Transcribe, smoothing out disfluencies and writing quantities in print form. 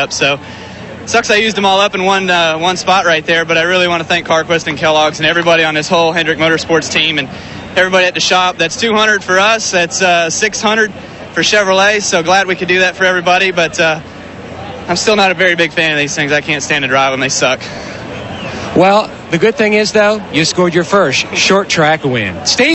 up. So sucks I used them all up in one spot right there, but I really want to thank Carquest and Kellogg's and everybody on this whole Hendrick Motorsports team and everybody at the shop. That's 200 for us. That's 600 for Chevrolet. So glad we could do that for everybody, but I'm still not a very big fan of these things. I can't stand to drive them. They suck. Well, the good thing is, though, you scored your first short track win. Steve